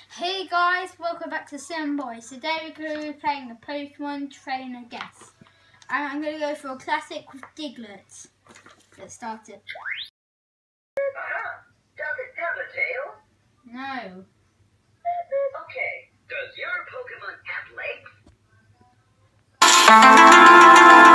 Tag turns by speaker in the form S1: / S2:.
S1: Hey guys, welcome back to Sim Boys. Today we're going to be playing the Pokemon Trainer Guess. And I'm going to go for a classic with Diglett. Let's start it.
S2: Does it have a tail?
S1: No.
S2: Okay. Does your Pokemon have legs?